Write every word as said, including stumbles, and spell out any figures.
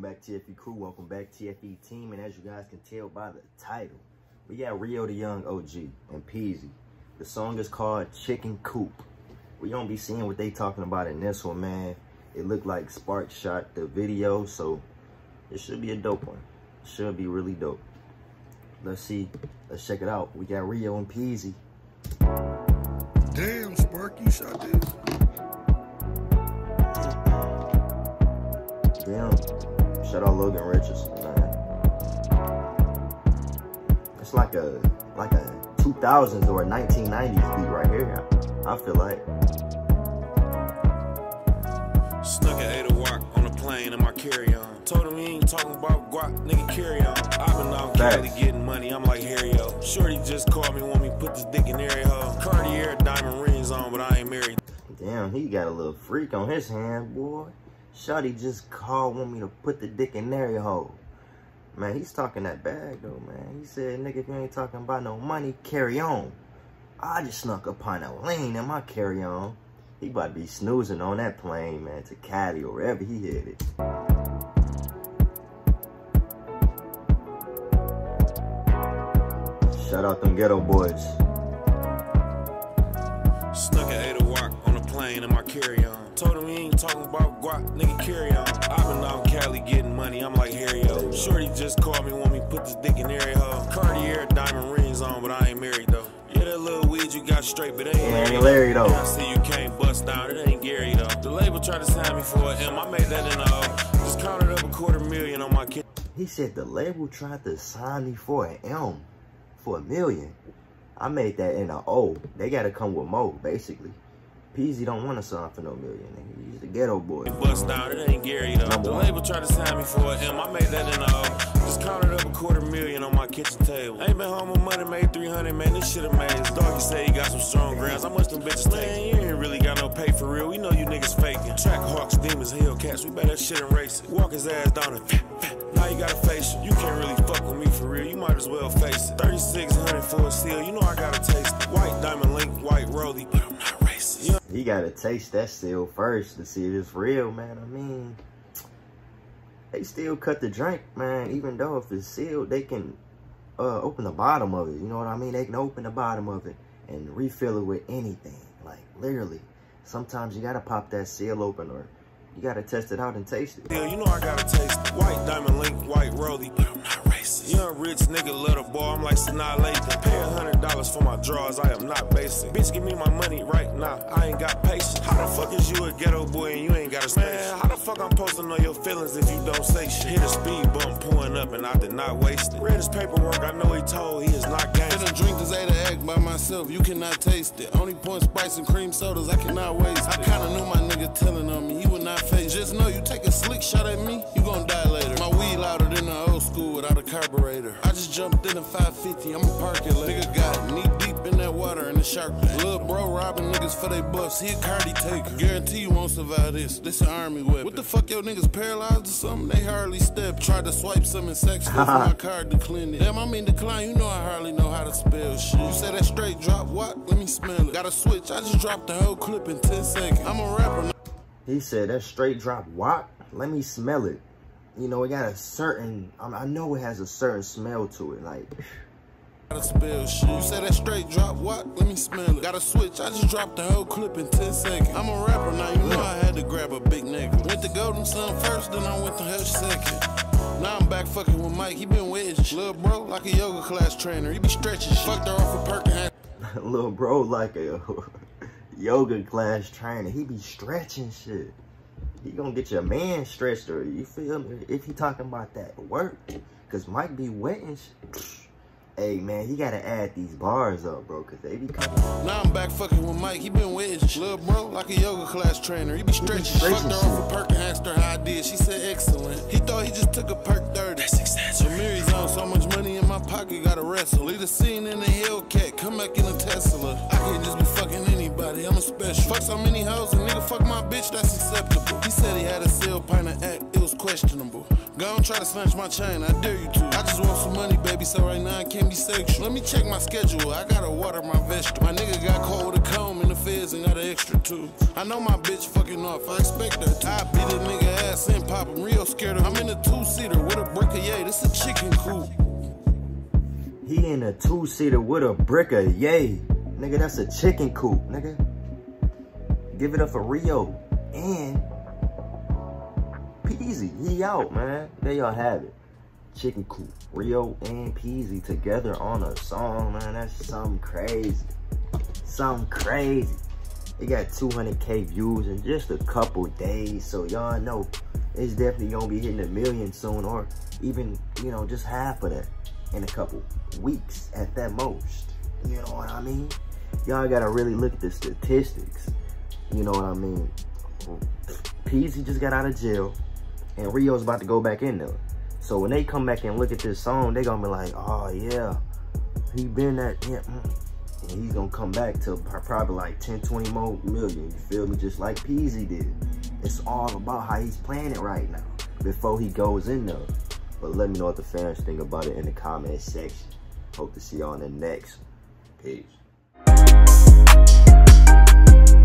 back T F E crew, welcome back T F E team, and as you guys can tell by the title, we got Rio the Young O G and Peezy. The song is called Chicken Coupe. We gonna be seeing what they talking about in this one, man. It looked like Spark shot the video, so it should be a dope one. It should be really dope. Let's see, let's check it out. We got Rio and Peezy. Damn, Spark, you shot this. Damn. Shout out Logan Richards, man. It's like a like a two thousands or a nineteen nineties beat right here. I feel like. Snuck at eight o'clock on the plane in my carry-on. Told him he ain't talking about guap, nigga, carry on. I've been out Cali getting money, I'm like Harry-O. Shorty just called me, want me to put this dick in area hole. Cartier diamond rings on, but I ain't married. Damn, he got a little freak on his hand, boy. Shawty just called, want me to put the dick in there, hole. Man, he's talking that bag, though, man. He said, nigga, if you ain't talking about no money, carry on. I just snuck upon a lane in my carry-on. He about to be snoozing on that plane, man, to Cali or wherever he headed. Shout out them ghetto boys. Snuck at eight o'clock on the plane in my carry-on. Told him he ain't talking about guap, nigga, carry on. I've been out Cali getting money, I'm like Harry-O. Shorty just called me, want me to put this dick in area hole. Cartier diamond rings on, but I ain't married though. Yeah, that little weed you got straight, but it ain't yeah, ain't Larry though. I see you can't bust down, it ain't Gary though. The label tried to sign me for an M, I made that in a O. Just counted up a quarter million on my kid. He said the label tried to sign me for an M, for a million. I made that in a O. They gotta come with more, basically. Peezy don't want to sign for no million. He's the ghetto boy. Bust down, it ain't Gary though. The label tried to sign me for an M, I made that in a O. Just counted up a quarter million on my kitchen table. Ain't been home with money, made three hundred, man, this shit amazing. Doggy say he got some strong grounds, I must them bitches take. You ain't really got no pay for real, we know you niggas faking. Track hawks, demons, hellcats, we bet that shit and race it. Walk his ass down and now you got a face it. You can't really fuck with me for real, you might as well face it. thirty-six hundred for a seal, you know I gotta taste it. White diamond link, white rollie, but I'm not racist. You know he gotta taste that seal first to see if it's real, man. I mean, they still cut the drink, man. Even though if it's sealed, they can uh, open the bottom of it. You know what I mean? They can open the bottom of it and refill it with anything. Like, literally. Sometimes you gotta pop that seal open or you gotta test it out and taste it. Yeah, you know I gotta taste it. White diamond link, white rollie, but I'm not racist. Young rich nigga, little boy, I'm like Sanaa Lathan. Pay a hundred dollars for my drawers, I am not basic. Bitch, give me my money right now, I ain't got patience. How the fuck is you a ghetto boy and you ain't got a space? Man, how the fuck I'm supposed to know your feelings if you don't say shit? Hit a speed bump pulling up and I did not waste it. Read his paperwork, I know he told he is not gangster. I done drink this eight by myself, you cannot taste it. Only point spice and cream sodas, I cannot waste it. I kinda knew my nigga telling on me, he would not face. Just know you take a slick shot at me, you gon' die later. My weed louder than the old school without a carburetor. I just jumped in a five fifty, I'm a percolator. Nigga got knee deep in that water in the shark tank. Lil' bro robbing niggas for they bucks, he a cardi taker. Guarantee you won't survive this, this an army weapon. What the fuck, your niggas paralyzed or something? They hardly step. Tried to swipe something sexual for my card, decline it. Damn, I mean decline, you know I hardly know how to spell shit. You say that straight drop, what? Let me smell it. Got a switch, I just dropped the whole clip in ten seconds. I'm a rapper now. He said that straight drop what? Let me smell it. You know, it got a certain, I, mean, I know it has a certain smell to it, like. Gotta spell shit. You say that straight drop what? Let me smell it. Got a switch, I just dropped the whole clip in ten seconds. I'm a rapper now, you know I had to grab a big nigga. Went to Golden Sun first, then I went to Hush second. Now I'm back fucking with Mike, he been wedged. Lil' bro, like a yoga class trainer, he be stretching shit. Fucked her off a perk and had Lil' bro, like a yoga class trainer, he be stretching shit. He gonna get your man stretched, or you feel me? If he talking about that work, cause Mike be wetting shit. Hey man, he gotta add these bars up, bro, cause they be coming. Now I'm back fucking with Mike, he been wedged. Lil' bro, like a yoga class trainer, he be stretching. He be stretching. Fucked her off a perk and asked her how I did. She said excellent. He thought he just took a perk thirty. That's exaggerated. Amiri's on so much money in my pocket, gotta wrestle. Leave the scene in a Hellcat, come back in a Tesla. I can't just be fucking anybody, I'm a special. Fuck so many hoes, and nigga fuck my bitch, that's acceptable. He said he had a sale pint of act, it was questionable. Go and try to snatch my chain, I dare you to. I just want some money, baby, so right now I can't be sexual. Let me check my schedule, I gotta water my vegetable. My nigga got cold with a comb in the feds and got an extra two. I know my bitch fucking off, I expect her to. I beat a nigga ass and pop him, real scared of him. I'm in a two-seater with a brick of yay, this a chicken coop. He in a two-seater with a brick of yay. Nigga, that's a chicken coop, nigga. Give it up for Rio and Peezy. He out, man. There y'all have it. Chicken coop. Rio and Peezy together on a song, man. That's something crazy. Something crazy. It got two hundred K views in just a couple days. So y'all know it's definitely gonna be hitting a million soon, or even, you know, just half of that in a couple weeks at that most. You know what I mean? Y'all gotta really look at the statistics. You know what I mean? Peezy just got out of jail and Rio's about to go back in there. So when they come back and look at this song, they gonna be like, oh yeah, he been that, yeah. And he's gonna come back to probably like ten, twenty more million, you feel me? Just like Peezy did. It's all about how he's playing it right now before he goes in there. But let me know what the fans think about it in the comment section. Hope to see y'all in the next one. Peace.